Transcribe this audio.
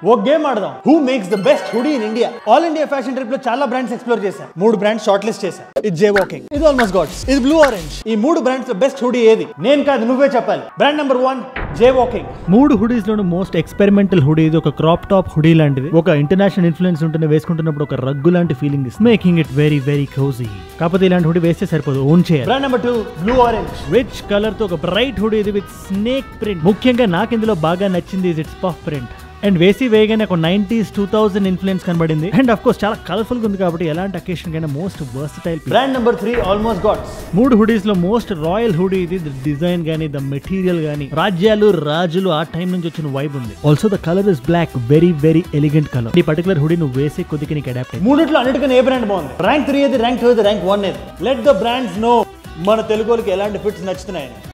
ఓ game ఆడదాం. Who makes the best hoodie in India? All India fashion trip లో చాలా brands explore చేశాను. 3 brands short list చేశాను. ఇది జే వాకింగ్, ఇది ఆల్మోస్ట్ గాడ్స్, ఇది బ్లూ ఆరెంజ్. ఈ 3 బ్రాండ్స్ లో బెస్ట్ హుడీ ఏది? నేను కాదు, నువ్వే చెప్పాలి. Brand number 1 Jaywalking. 3 hoodies లోను మోస్ట్ ఎక్స్పెరిమెంటల్ హుడీ ఇది. ఒక క్రాప్ టాప్ హుడీ లాంటిది. ఒక ఇంటర్నేషనల్ ఇన్ఫ్లుయెన్స్ ఉంటేనే వేసుకుంటున్నప్పుడు ఒక రగ్గు లాంటి feeling is making it very very cozy. కాకపోతే ఇలాంటి హుడీ వేస్తే సరిపోదు, ఓన్ చేయాలి. Brand number 2 Blue Orange. Rich colour తో ఒక బ్రైట్ హుడీ ఇది విత్ స్నేక్ ప్రింట్. ముఖ్యంగా నాకు ఇందులో బాగా నచ్చింది ఇట్స్ పఫ్ ప్రింట్. అండ్ వేసి వేయగానే ఒక 90s 2000 ఇన్ఫ్లుయెన్స్ కనబడింది. అండ్ ఆఫ్ కోర్స్ చాలా కలర్ఫుల్ గా ఉంది కాబట్టి ఎలాంటి అకేషన్ కైనా most versatile. Brand number 3 Almost Gods. 3 hoodies లో మోస్ట్ రాయల్ హుడీ ఇది. డిజైన్ గానీ, ద మెటీరియల్ గానీ, రాజ్యాలు రాజులు ఆ టైం నుంచి వచ్చిన వైబ్ ఉంది. Also the colour is black, very very elegant colour. ఈ పర్టికులర్ హుడీ నువ్వు వేసే కొద్దికి నీకు అడాప్ట్ అయ్యి. మూడిట్లో అన్నిటికన్నా ఏ బ్రాండ్ బాగుంది? ర్యాంక్ 3 ఏది, ర్యాంక్ 2 ఏది, ర్యాంక్ 1 ఏది? లెట్ ద బ్రాండ్స్ నో మన తెలుగులకి ఎలాంటి ఫిట్స్ నచ్చుతున్నాయని.